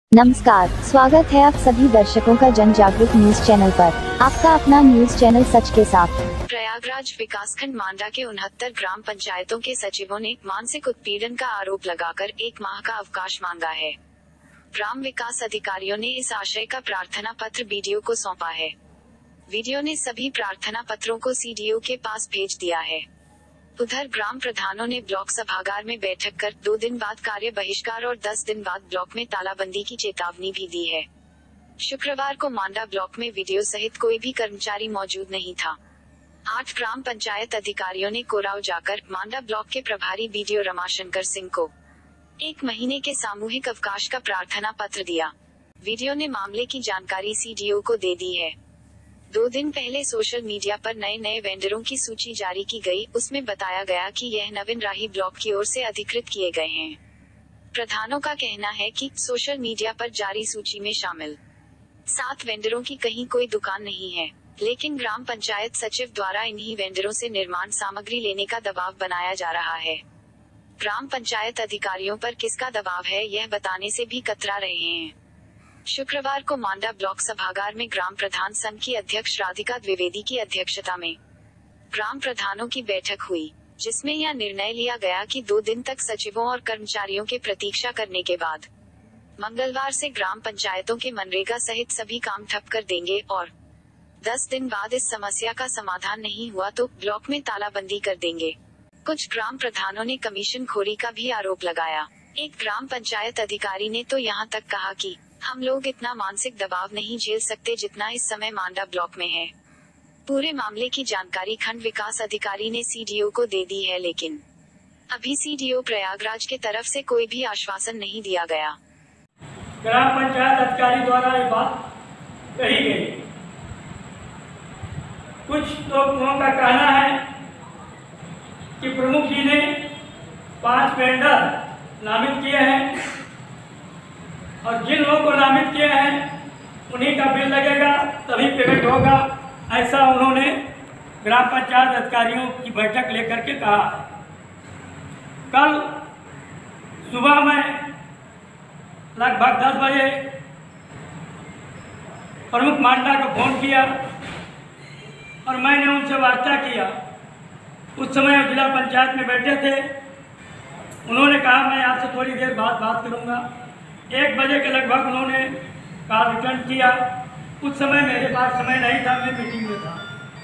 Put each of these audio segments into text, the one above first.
नमस्कार, स्वागत है आप सभी दर्शकों का जन जागृत न्यूज चैनल पर। आपका अपना न्यूज चैनल सच के साथ। प्रयागराज विकासखंड मांडा के 69 ग्राम पंचायतों के सचिवों ने मानसिक उत्पीड़न का आरोप लगाकर 1 माह का अवकाश मांगा है। ग्राम विकास अधिकारियों ने इस आशय का प्रार्थना पत्र बीडीओ को सौंपा है। बीडीओ ने सभी प्रार्थना पत्रों को सीडीओ के पास भेज दिया है। उधर ग्राम प्रधानों ने ब्लॉक सभागार में बैठक कर 2 दिन बाद कार्य बहिष्कार और 10 दिन बाद ब्लॉक में तालाबंदी की चेतावनी भी दी है। शुक्रवार को मांडा ब्लॉक में वीडियो सहित कोई भी कर्मचारी मौजूद नहीं था। 8 ग्राम पंचायत अधिकारियों ने कोराव जाकर मांडा ब्लॉक के प्रभारी बीडीओ रमाशंकर सिंह को 1 महीने के सामूहिक अवकाश का प्रार्थना पत्र दिया। वीडियो ने मामले की जानकारी सीडीओ को दे दी है। 2 दिन पहले सोशल मीडिया पर नए वेंडरों की सूची जारी की गई। उसमें बताया गया कि यह नवीन राही ब्लॉक की ओर से अधिकृत किए गए हैं। प्रधानों का कहना है कि सोशल मीडिया पर जारी सूची में शामिल 7 वेंडरों की कहीं कोई दुकान नहीं है, लेकिन ग्राम पंचायत सचिव द्वारा इन्हीं वेंडरों से निर्माण सामग्री लेने का दबाव बनाया जा रहा है। ग्राम पंचायत अधिकारियों पर किसका दबाव है, यह बताने से भी कतरा रहे हैं। शुक्रवार को मांडा ब्लॉक सभागार में ग्राम प्रधान संघ की अध्यक्ष राधिका द्विवेदी की अध्यक्षता में ग्राम प्रधानों की बैठक हुई, जिसमें यह निर्णय लिया गया कि 2 दिन तक सचिवों और कर्मचारियों के प्रतीक्षा करने के बाद मंगलवार से ग्राम पंचायतों के मनरेगा सहित सभी काम ठप कर देंगे और 10 दिन बाद इस समस्या का समाधान नहीं हुआ तो ब्लॉक में तालाबंदी कर देंगे। कुछ ग्राम प्रधानों ने कमीशन खोरी का भी आरोप लगाया। एक ग्राम पंचायत अधिकारी ने तो यहाँ तक कहा कि हम लोग इतना मानसिक दबाव नहीं झेल सकते जितना इस समय मांडा ब्लॉक में है। पूरे मामले की जानकारी खंड विकास अधिकारी ने सीडीओ को दे दी है, लेकिन अभी सीडीओ प्रयागराज के तरफ से कोई भी आश्वासन नहीं दिया गया। ग्राम पंचायत अधिकारी द्वारा ये बात कही गई। कुछ लोगों का कहना है कि प्रमुख जी ने 5 वेंडर नामित किए हैं और जिन लोगों को नामित किए हैं उन्हीं का बिल लगेगा, तभी पेमेंट होगा, ऐसा उन्होंने ग्राम पंचायत अधिकारियों की बैठक लेकर के कहा। कल सुबह में लगभग 10 बजे प्रमुख मांडा को फोन किया और मैंने उनसे वार्ता किया। उस समय जिला पंचायत में बैठे थे। उन्होंने कहा मैं आपसे थोड़ी देर बाद बात करूंगा। 1 बजे के लगभग उन्होंने कॉल रिटर्न किया। उस समय मेरे पास समय नहीं था, मैं मीटिंग में था।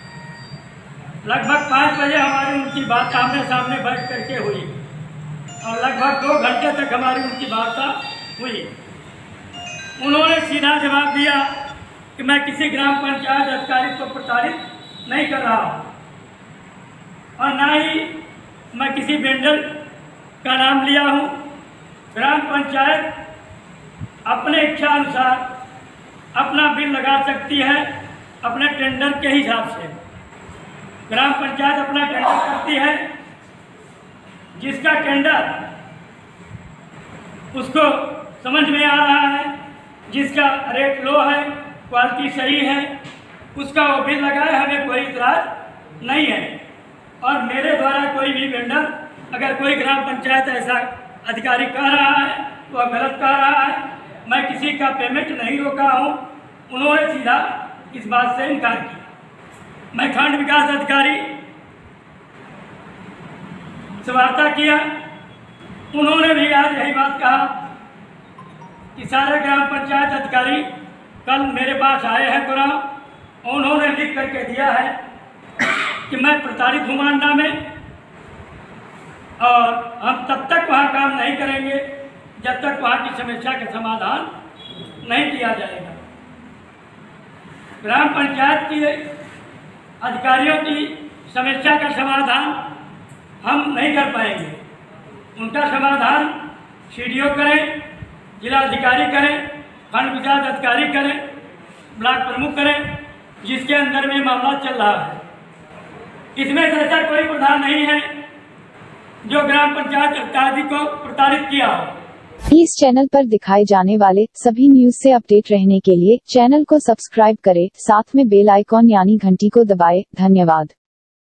लगभग 5 बजे हमारी उनकी बात आमने सामने बैठ करके हुई और लगभग 2 घंटे तक हमारी उनकी वार्ता हुई। उन्होंने सीधा जवाब दिया कि मैं किसी ग्राम पंचायत अधिकारी को प्रताड़ित नहीं कर रहा हूँ और ना ही मैं किसी वेंडर का नाम लिया हूँ। ग्राम पंचायत अपने इच्छा अनुसार अपना बिल लगा सकती है अपने टेंडर के हिसाब से। ग्राम पंचायत अपना टेंडर करती है, जिसका टेंडर उसको समझ में आ रहा है, जिसका रेट लो है, क्वालिटी सही है, उसका वो बिल लगाए, हमें कोई इतराज नहीं है। और मेरे द्वारा कोई भी वेंडर अगर कोई ग्राम पंचायत ऐसा अधिकारी कह रहा है तो वह गलत कह रहा है। मैं किसी का पेमेंट नहीं रोका हूँ। उन्होंने सीधा इस बात से इनकार किया। मैं खंड विकास अधिकारी से वार्ता किया। उन्होंने भी आज यही बात कहा कि सारे ग्राम पंचायत अधिकारी कल मेरे पास आए हैं कोराव, और उन्होंने लिख करके दिया है कि मैं प्रताड़ित हूँ मांडा में और हम तब तक वहाँ काम नहीं करेंगे जब तक वहाँ की समस्या का समाधान नहीं किया जाएगा। ग्राम पंचायत के अधिकारियों की समस्या का समाधान हम नहीं कर पाएंगे। उनका समाधान सीडीओ करें, जिला अधिकारी करें, खंड विकास अधिकारी करें, ब्लॉक प्रमुख करें, जिसके अंदर में मामला चल रहा है। इसमें ऐसा कोई प्रधान नहीं है जो ग्राम पंचायत अधिकारी को प्रताड़ित किया हो। इस चैनल पर दिखाए जाने वाले सभी न्यूज से अपडेट रहने के लिए चैनल को सब्सक्राइब करें, साथ में बेल आइकॉन यानी घंटी को दबाएं। धन्यवाद।